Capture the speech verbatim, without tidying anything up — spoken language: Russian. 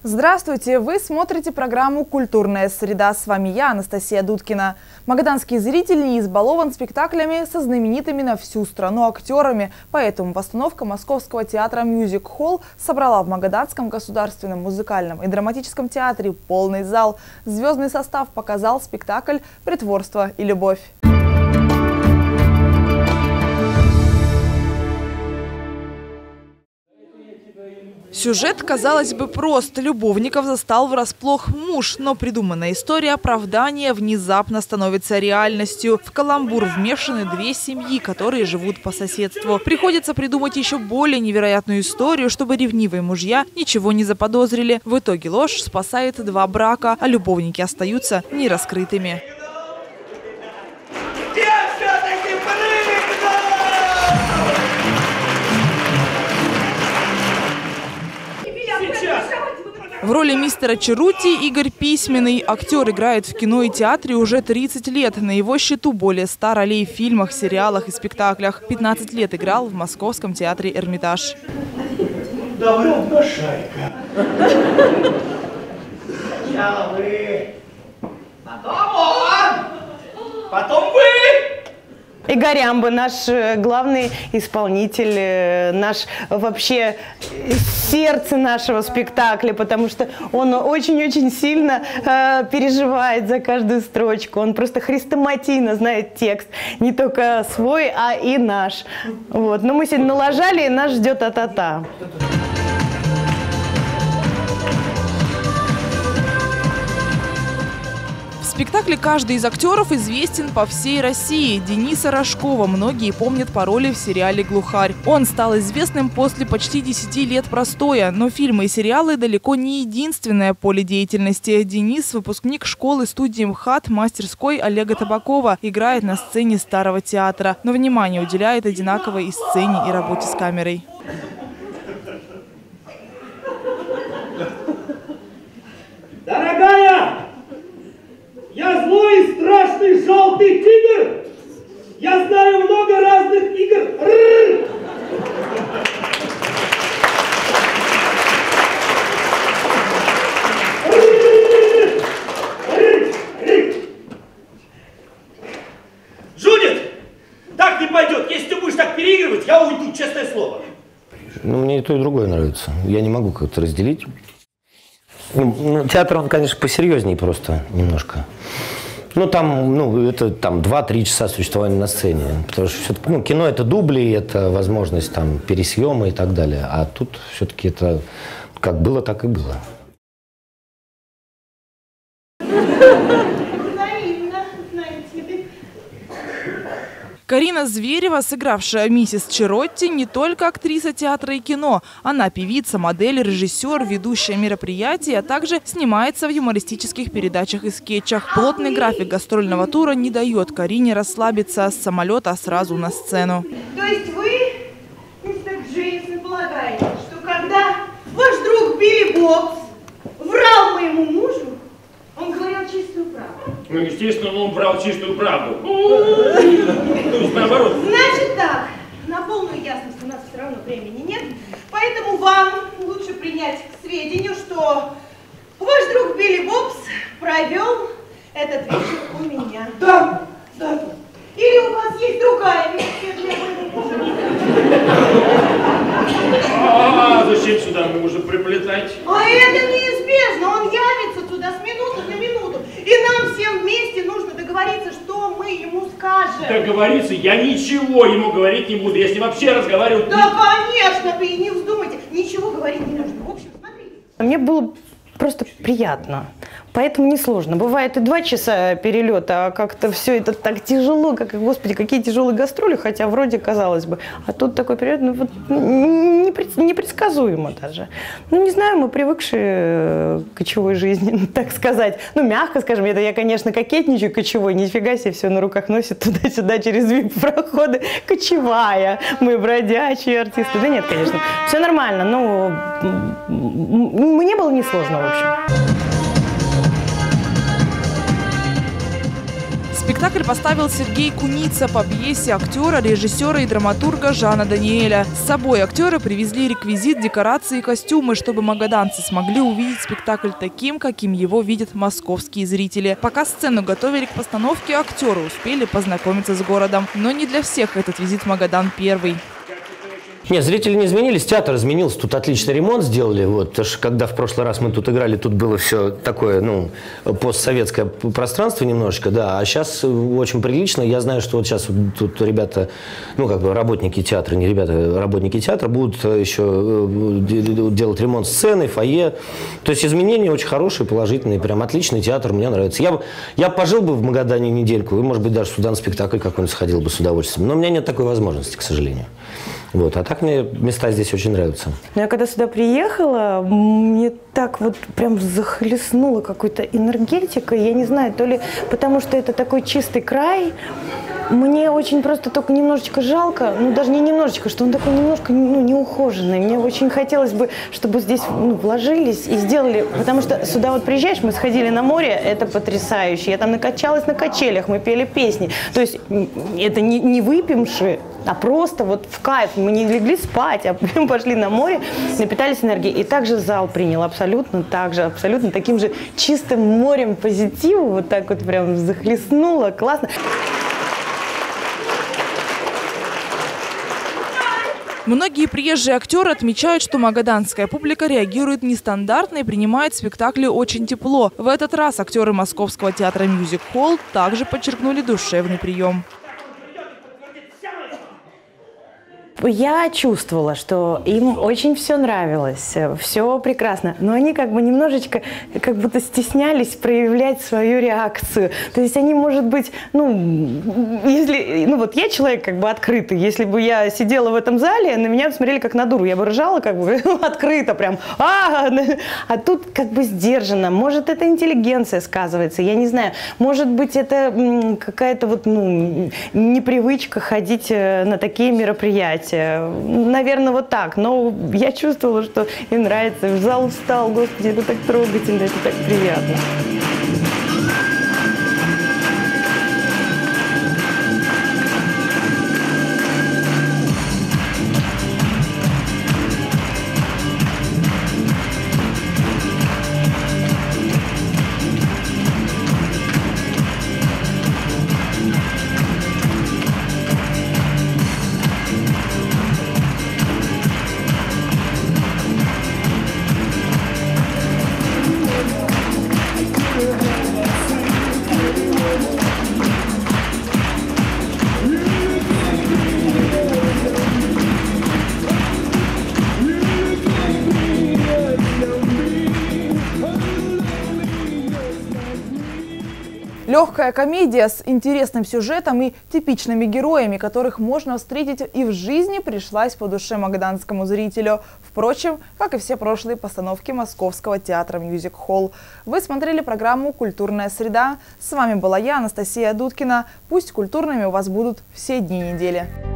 Здравствуйте! Вы смотрите программу «Культурная среда». С вами я, Анастасия Дудкина. Магаданский зритель не избалован спектаклями со знаменитыми на всю страну актерами. Поэтому постановка Московского театра «Мьюзик Холл» собрала в Магаданском государственном музыкальном и драматическом театре полный зал. Звездный состав показал спектакль «Притворство и любовь». Сюжет, казалось бы, прост. Любовников застал врасплох муж, но придуманная история оправдания внезапно становится реальностью. В каламбур вмешаны две семьи, которые живут по соседству. Приходится придумать еще более невероятную историю, чтобы ревнивые мужья ничего не заподозрили. В итоге ложь спасает два брака, а любовники остаются нераскрытыми. В роли мистера Черути Игорь Письменный. Актер играет в кино и театре уже тридцать лет. На его счету более ста ролей в фильмах, сериалах и спектаклях. пятнадцать лет играл в Московском театре «Эрмитаж». Давно шайка. Сначала вы, потом он, потом вы. Игорямба, наш главный исполнитель, наш вообще сердце нашего спектакля, потому что он очень-очень сильно э, переживает за каждую строчку. Он просто хрестоматийно знает текст, не только свой, а и наш. Вот. Но мы сегодня налажали, и нас ждет а-та-та. В спектакле каждый из актеров известен по всей России. Дениса Рожкова многие помнят по роли в сериале «Глухарь». Он стал известным после почти десяти лет простоя. Но фильмы и сериалы далеко не единственное поле деятельности. Денис – выпускник школы-студии МХАТ мастерской Олега Табакова. Играет на сцене Старого театра. Но внимание уделяет одинаково и сцене, и работе с камерой. Дорогая! Я злой и страшный желтый тигр! Я знаю много разных игр! Рррр! Джудит! Так не пойдет! Если ты будешь так переигрывать, я уйду, честное слово! Ну, мне и то, и другое нравится. Я не могу как-то разделить. Ну, театр, он, конечно, посерьезнее просто немножко. Ну, там, ну, это там два-три часа существования на сцене. Потому что все-таки, ну, кино – это дубли, это возможность там пересъема и так далее. А тут все-таки это как было, так и было. Карина Зверева, сыгравшая миссис Черотти, не только актриса театра и кино. Она певица, модель, режиссер, ведущая мероприятий, а также снимается в юмористических передачах и скетчах. Плотный график гастрольного тура не дает Карине расслабиться с самолета сразу на сцену. То есть вы, мистер Джейсон, полагаете, что когда ваш друг Билли Бобс врал моему мужу, он говорил чистую правду? Ну, естественно, он брал чистую правду. То есть наоборот. Значит так, на полную ясность у нас все равно времени нет, поэтому вам лучше принять к сведению, что ваш друг Билли Бобс провел этот вечер у меня. Да, да. Или у вас есть другая версия для моего мужа? А зачем сюда мужа приплетать? А это неизбежно, он явится туда с минуты на минуту. И нам всем вместе нужно договориться, что мы ему скажем. Договориться? Я ничего ему говорить не буду, если вообще разговариваю. Да, конечно, вы и не вздумайте. Ничего говорить не нужно. В общем, смотрите. Мне было просто приятно. Поэтому несложно. Бывает и два часа перелета, а как-то все это так тяжело, как, господи, какие тяжелые гастроли, хотя вроде казалось бы. А тут такой перелет, ну вот непредсказуемо даже. Ну не знаю, мы привыкшие к кочевой жизни, так сказать. Ну мягко скажем, это я, конечно, кокетничаю кочевой, нифига себе все на руках носит туда-сюда через вип-проходы. Кочевая, мы бродячие артисты. Да нет, конечно, все нормально, но мне было несложно, в общем. Спектакль поставил Сергей Куница по пьесе актера, режиссера и драматурга Жана Даниэля. С собой актеры привезли реквизит, декорации и костюмы, чтобы магаданцы смогли увидеть спектакль таким, каким его видят московские зрители. Пока сцену готовили к постановке, актеры успели познакомиться с городом. Но не для всех этот визит в Магадан первый. Нет, зрители не изменились, театр изменился, тут отличный ремонт сделали. Вот, потому что когда в прошлый раз мы тут играли, тут было все такое, ну, постсоветское пространство немножечко, да, а сейчас очень прилично. Я знаю, что вот сейчас тут ребята, ну, как бы работники театра, не ребята, работники театра будут еще делать ремонт сцены, фойе. То есть изменения очень хорошие, положительные, прям отличный театр, мне нравится. Я, я пожил бы в Магадане недельку, и, может быть, даже сюда на спектакль какой-нибудь сходил бы с удовольствием. Но у меня нет такой возможности, к сожалению. Вот. А так мне места здесь очень нравятся. Но я когда сюда приехала, мне так вот прям захлестнула какой-то энергетикой. Я не знаю, то ли потому что это такой чистый край. Мне очень просто только немножечко жалко, ну даже не немножечко, что он такой немножко ну, неухоженный. Мне очень хотелось бы, чтобы здесь ну, вложились и сделали, потому что сюда вот приезжаешь, мы сходили на море, это потрясающе. Я там накачалась на качелях, мы пели песни. То есть это не, не выпившие, а просто вот в кайф. Мы не легли спать, а пошли на море, напитались энергией. И также зал принял абсолютно так же, абсолютно таким же чистым морем позитива. Вот так вот прям захлестнуло. Классно. Многие приезжие актеры отмечают, что магаданская публика реагирует нестандартно и принимает спектакли очень тепло. В этот раз актеры Московского театра Music Hall также подчеркнули душевный прием. Я чувствовала, что им очень все нравилось, все прекрасно, но они как бы немножечко, как будто стеснялись проявлять свою реакцию. То есть они, может быть, ну, если, ну вот я человек как бы открытый, если бы я сидела в этом зале, на меня смотрели как на дуру, я бы ржала как бы открыто прям, а, а тут как бы сдержанно. Может, это интеллигенция сказывается, я не знаю. Может быть, это какая-то вот, ну, непривычка ходить на такие мероприятия. Наверное, вот так. Но я чувствовала, что им нравится. Зал встал, господи, это так трогательно, это так приятно. Легкая комедия с интересным сюжетом и типичными героями, которых можно встретить и в жизни, пришлась по душе магаданскому зрителю. Впрочем, как и все прошлые постановки Московского театра Music Hall. Вы смотрели программу «Культурная среда». С вами была я, Анастасия Дудкина. Пусть культурными у вас будут все дни недели.